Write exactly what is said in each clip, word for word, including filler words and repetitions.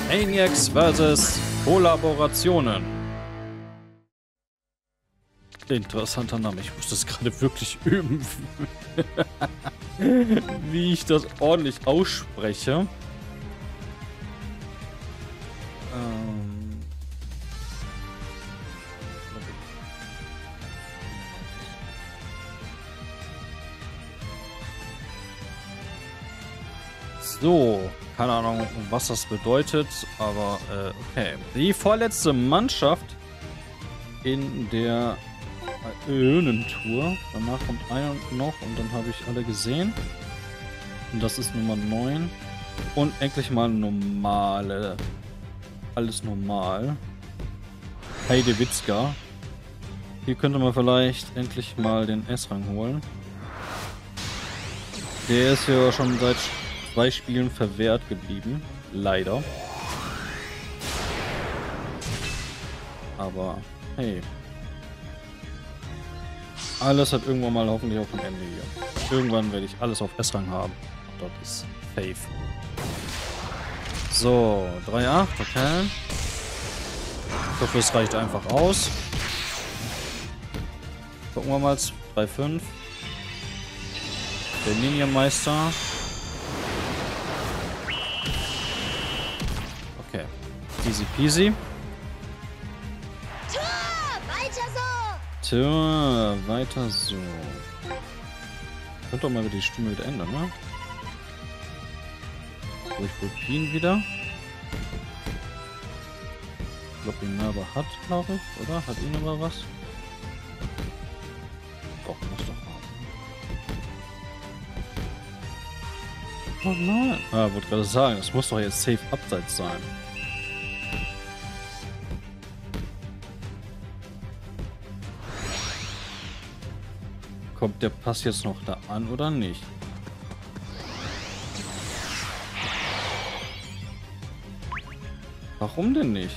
Maniacs versus. Kollaborationen. Interessanter Name. Ich muss das gerade wirklich üben, wie ich das ordentlich ausspreche. Ähm. So, keine Ahnung, was das bedeutet, aber äh, okay. Die vorletzte Mannschaft in der Höhentour. Danach kommt einer noch und dann habe ich alle gesehen. Und das ist Nummer neun. Und endlich mal normale. Alles normal. Heidewitzka. Hier könnte man vielleicht endlich mal den S-Rang holen. Der ist ja schon seit zwei Spielen verwehrt geblieben. Leider. Aber hey. Alles hat irgendwann mal hoffentlich auch ein Ende hier. Irgendwann werde ich alles auf S-Rang haben. Dort ist safe. So, drei Komma acht, okay. Ich hoffe, es reicht einfach aus. Gucken wir mal, drei Komma fünf. Der Ninja-Meister. Okay. Easy peasy. Tja, weiter so. Könnte doch mal wieder die Stimme wieder ändern, ne? Wo ich Vulpin wieder. Ich glaube, ihn aber hat, glaube ich, oder? Hat ihn aber was? Doch, muss doch haben. Oh nein. Ah, wollte gerade sagen, das muss doch jetzt safe abseits sein. Kommt der Pass jetzt noch da an oder nicht? Warum denn nicht?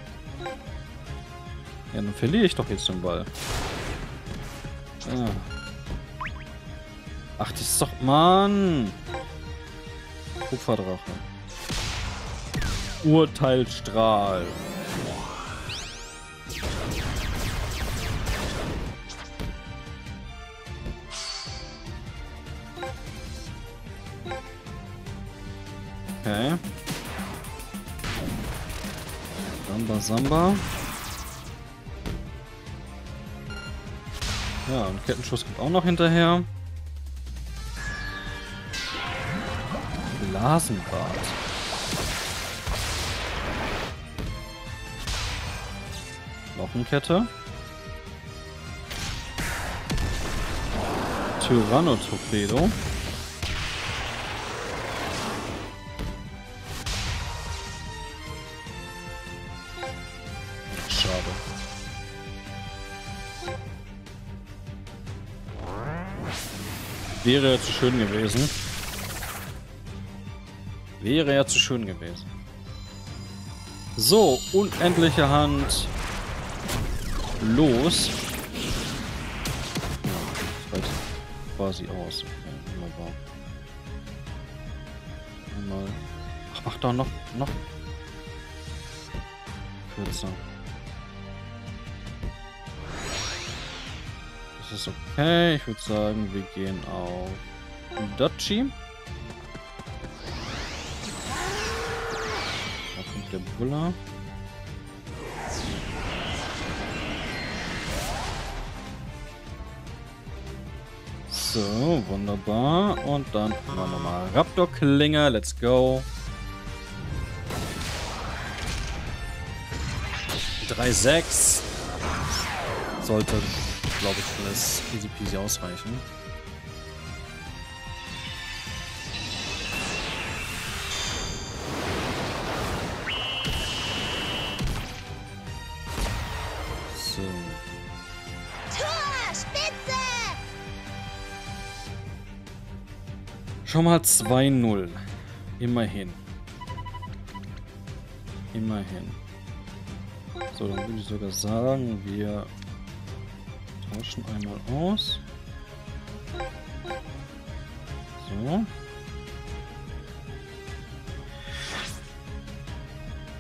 Ja, dann verliere ich doch jetzt den Ball. Ah. Ach, das ist doch... Mann! Kupferdrache. Urteilsstrahl. Okay. Samba, Samba. Ja, und Kettenschuss kommt auch noch hinterher. Blasenbad. Knochenkette. Tyranno-Torpedo. Wäre ja zu schön gewesen. Wäre ja zu schön gewesen. So, unendliche Hand. Los. Ja, das reicht quasi aus. Okay, wunderbar. Einmal. Ach, mach doch noch, noch kürzer. Das ist okay. Ich würde sagen, wir gehen auf Dachi. Da kommt der Buller. So, wunderbar. Und dann machen wir nochmal Raptor-Klinge. Let's go. drei Komma sechs. Sollte, glaube ich, alles easy peasy ausreichen. So. Torspitze! Schon mal zwei null. Immerhin. Immerhin. So, dann würde ich sogar sagen, wir tauschen einmal aus. So.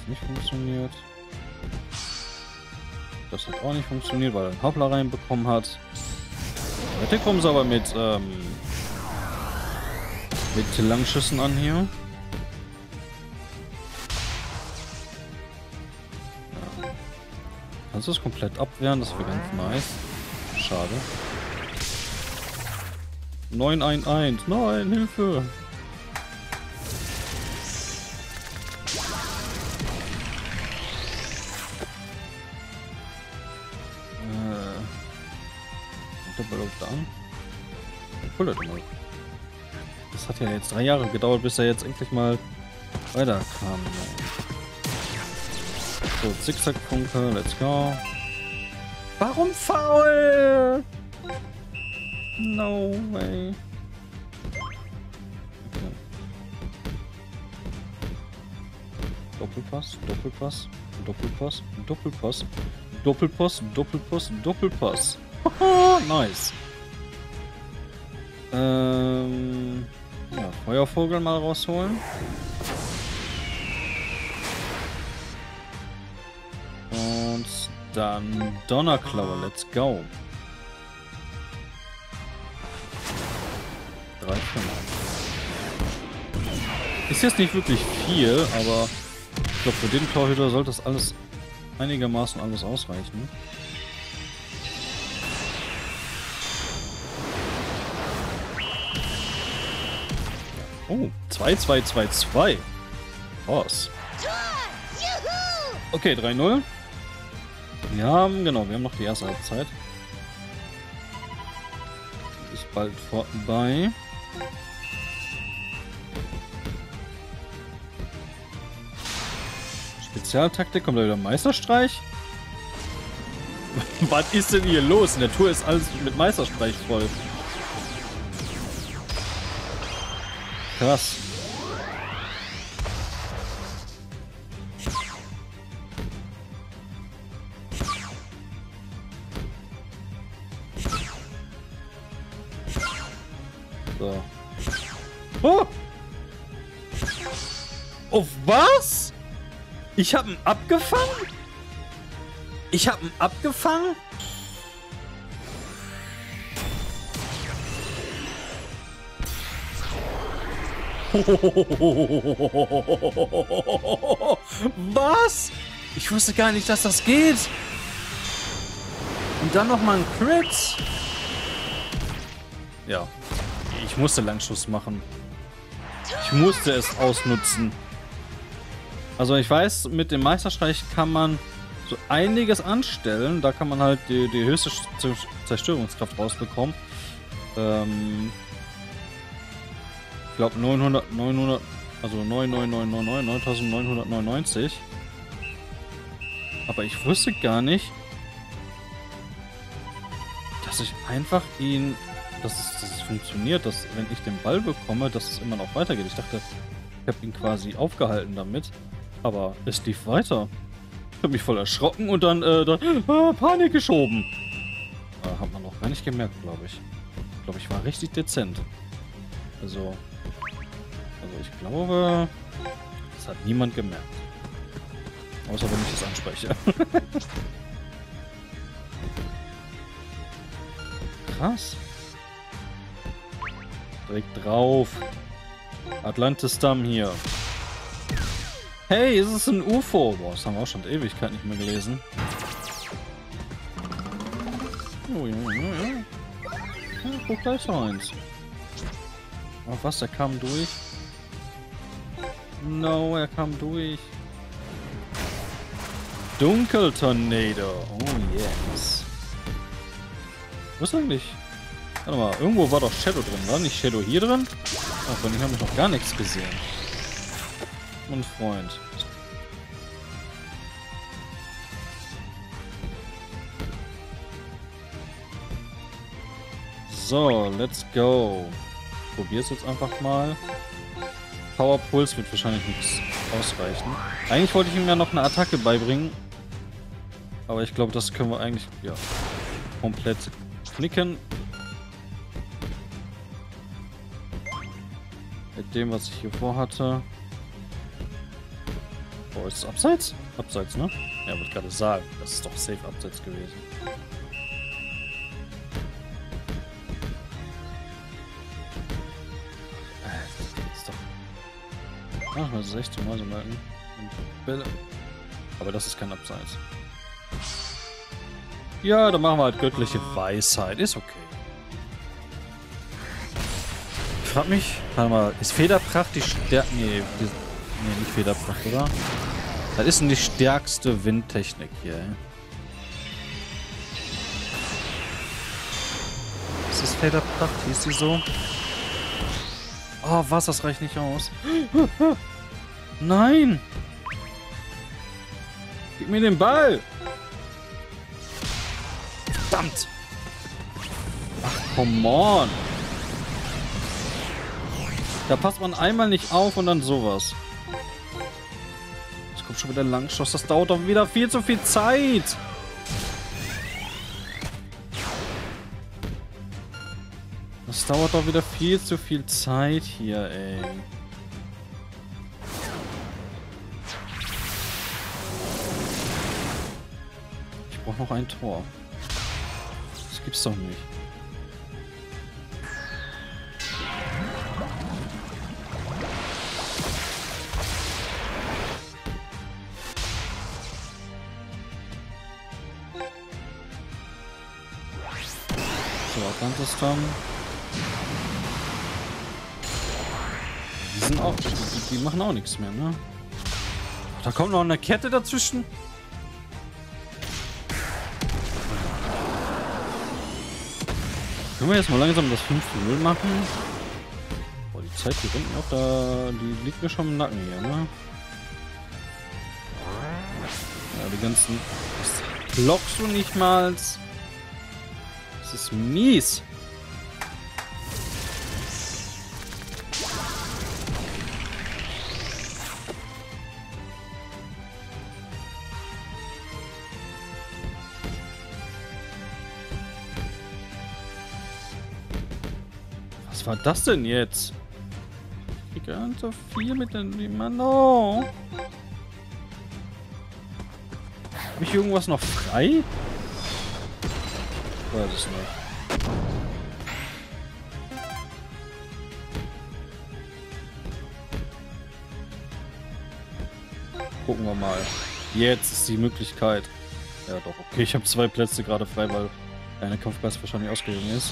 hat nicht funktioniert. Das hat auch nicht funktioniert, weil er einen Hoppler reinbekommen hat. Heute kommen sie aber mit, ähm, mit Langschüssen an hier. Ja. Kannst du das komplett abwehren? Das wäre ganz nice. Schade. neun eins eins. Nein, Hilfe! Das hat ja jetzt drei Jahre gedauert, bis er jetzt endlich mal weiterkam. So, Zickzack-Funke, let's go. Warum faul? No way. Okay. Doppelpass, Doppelpass, Doppelpass, Doppelpass, Doppelpass, Doppelpass, Doppelpass. Haha, nice. Ähm, ja, Feuervogel mal rausholen. Und dann Donnerklaue, let's go. Drei, vier Mal. Ist jetzt nicht wirklich viel, aber ich glaube, für den Torhüter sollte das alles einigermaßen alles ausreichen. Oh, zwei zwei zwei zwei. Was? Okay, drei null. Wir haben, genau, wir haben noch die erste Halbzeit. Ist bald vorbei. Spezialtaktik, kommt da wieder Meisterstreich? Was ist denn hier los? In der Tour ist alles mit Meisterstreich voll. Krass. So. Oh! Auf was? Ich hab ihn abgefangen? Ich hab ihn abgefangen? Was? Ich wusste gar nicht, dass das geht. Und dann nochmal ein Crit. Ja. Ich musste Langschuss machen. Ich musste es ausnutzen. Also ich weiß, mit dem Meisterstreich kann man so einiges anstellen. Da kann man halt die, die höchste Zerstörungskraft rausbekommen. Ähm... Ich glaube neunhundert, neunhundert, also neun neun neun neun neun, neuntausendneunhundertneunundneunzig. Aber ich wusste gar nicht, dass ich einfach ihn, dass es, dass es funktioniert, dass wenn ich den Ball bekomme, dass es immer noch weitergeht. Ich dachte, ich habe ihn quasi aufgehalten damit, aber es lief weiter. Ich habe mich voll erschrocken und dann, äh, dann äh, Panik geschoben. Äh, hat man noch gar nicht gemerkt, glaube ich. Ich glaube, ich war richtig dezent. Also... Also ich glaube, das hat niemand gemerkt. Außer wenn ich das anspreche. Krass. Direkt drauf. Atlantis-Damm hier. Hey, ist es ein U F O? Boah, das haben wir auch schon Ewigkeit nicht mehr gelesen. Oh, ja, ja, ja. Ja, guck, da ist noch eins. Auf was, der kam durch? No, er kam durch. Dunkeltornado. Oh yes. Wo ist eigentlich? Warte mal, irgendwo war doch Shadow drin, war nicht Shadow hier drin? Ach, von dem habe ich noch gar nichts gesehen. Mein Freund. So, let's go. Probier's jetzt einfach mal. Power Pulse wird wahrscheinlich nichts ausreichen. Eigentlich wollte ich ihm ja noch eine Attacke beibringen. Aber ich glaube, das können wir eigentlich ja komplett knicken. Mit dem, was ich hier vorhatte. Oh, ist es abseits? Abseits, ne? Ja, wollte gerade sagen. Das ist doch safe abseits gewesen. Das ist doch... Ach, das ist echt zum Mäusemelken. Bälle. Aber das ist kein Abseits. Ja, dann machen wir halt göttliche Weisheit. Ist okay. Ich frag mich... Warte mal, ist Federpracht die stärkste... Nee, die, nee, nicht Federpracht, oder? Das ist denn die stärkste Windtechnik hier, ey. Ist das Federpracht? Hieß die so? Oh, was? Das reicht nicht aus. Nein! Gib mir den Ball! Verdammt! Ach, come on! Da passt man einmal nicht auf und dann sowas. Es kommt schon wieder Langschuss. Das dauert doch wieder viel zu viel Zeit. Das dauert doch wieder viel zu viel Zeit hier, ey. Ich brauche noch ein Tor. Das gibt's doch nicht. Atlantis-Tam. Die sind auch... Die, die machen auch nichts mehr, ne? Da kommt noch eine Kette dazwischen. Können wir jetzt mal langsam das fünf zu null machen? Boah, die Zeit, die rennt mir auch da... Die liegt mir schon im Nacken hier, ne? Ja, die ganzen... Das blockst du nicht mal. Das ist mies. Was war das denn jetzt? Ich ganz so viel mit dem Mano. Habe ich irgendwas noch frei? Ich weiß es nicht. Gucken wir mal. Jetzt ist die Möglichkeit. Ja doch, okay. Ich habe zwei Plätze gerade frei, weil eine Kampfgeist wahrscheinlich ausgegangen ist.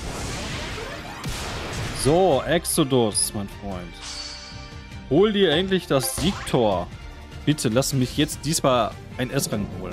So, Exodus, mein Freund. Hol dir endlich das Siegtor. Bitte lass mich jetzt diesmal ein S-Rang holen.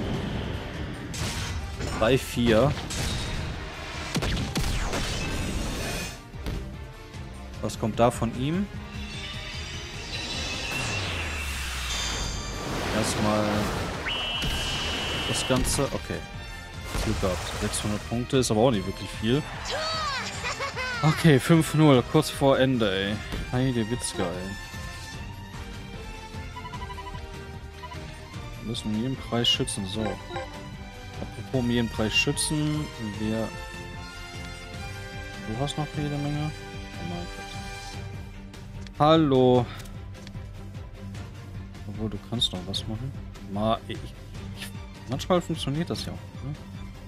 drei, vier. Was kommt da von ihm? Erstmal das Ganze. Okay. Glück gehabt. sechshundert Punkte ist aber auch nicht wirklich viel. Okay, fünf null. Kurz vor Ende, ey. Heide Witzka, ey. Wir müssen um jeden Preis schützen. So. Apropos um jeden Preis schützen. Wir... Du hast noch jede Menge? Oh mein Gott. Hallo. Obwohl, du kannst noch was machen. Mal, ich, ich, manchmal funktioniert das ja auch. Ne?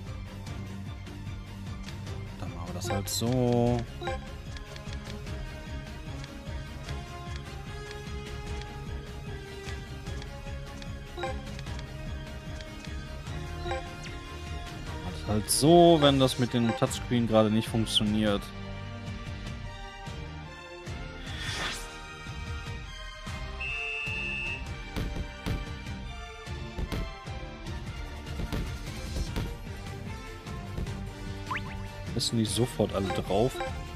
Dann machen wir das halt so. Halt so, wenn das mit dem Touchscreen gerade nicht funktioniert. Ist nicht sofort alle drauf.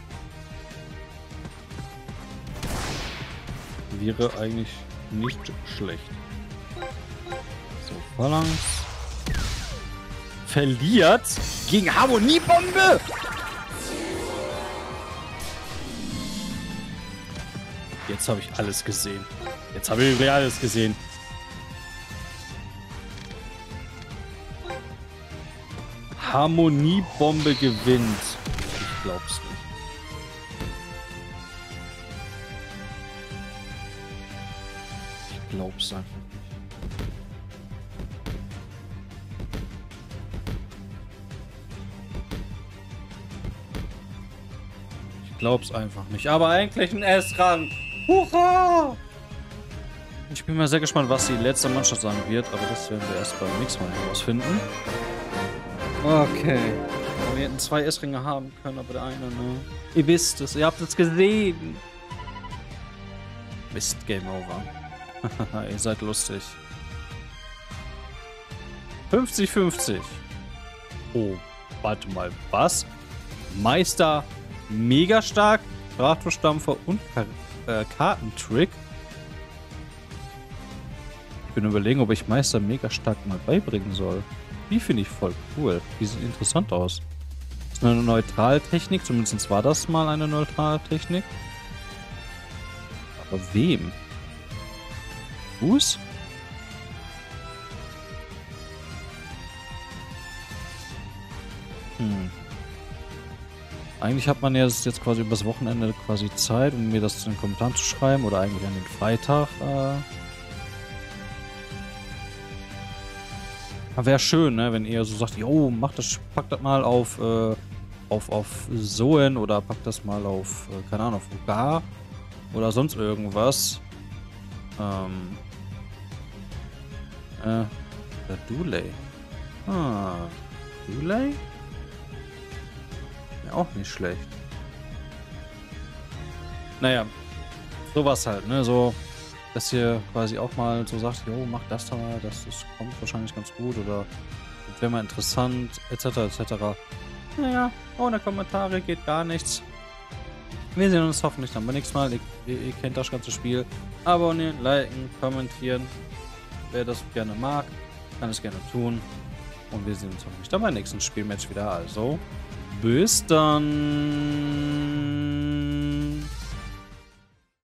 Wäre eigentlich nicht schlecht. So, Phalanx. Verliert gegen Harmoniebombe. Jetzt habe ich alles gesehen. Jetzt habe ich alles gesehen. Harmoniebombe gewinnt. Ich glaub's nicht. glaub's einfach nicht. Ich glaub's einfach nicht. Aber eigentlich ein S-Rang. Hurra! Ich bin mal sehr gespannt, was die letzte Mannschaft sagen wird, aber das werden wir erst beim nächsten Mal herausfinden. Okay. Wir hätten zwei S-Ringe haben können, aber der eine, ne? Ihr wisst es, ihr habt es gesehen. Mist, Game Over. Ihr seid lustig. fünfzig fünfzig. Oh, warte mal, was? Meister mega stark, Bratwurstdampfer und Kar äh, Kartentrick. Ich bin überlegen, ob ich Meister mega stark mal beibringen soll. Die finde ich voll cool. Die sieht interessant aus. Das ist eine Neutraltechnik, zumindest war das mal eine Neutraltechnik. Aber wem? Fuß? Hm. Eigentlich hat man ja jetzt quasi übers Wochenende quasi Zeit, um mir das in den Kommentaren zu schreiben oder eigentlich an den Freitag. Äh Wäre schön, ne, wenn ihr so sagt, jo, macht das, packt das mal auf, äh, auf, auf Soen oder packt das mal auf, äh, keine Ahnung, auf Ugar oder sonst irgendwas. Ähm. Äh, der Duley. Ah, Duley? Ja, auch nicht schlecht. Naja, sowas halt, ne, so. Dass ihr quasi auch mal so sagt, jo, mach das da mal, das, das kommt wahrscheinlich ganz gut oder wäre mal interessant, et cetera et cetera. Naja, ohne Kommentare geht gar nichts. Wir sehen uns hoffentlich dann beim nächsten Mal. Ihr, ihr, ihr kennt das ganze Spiel. Abonnieren, liken, kommentieren. Wer das gerne mag, kann es gerne tun. Und wir sehen uns hoffentlich dann beim nächsten Spielmatch wieder. Also, bis dann.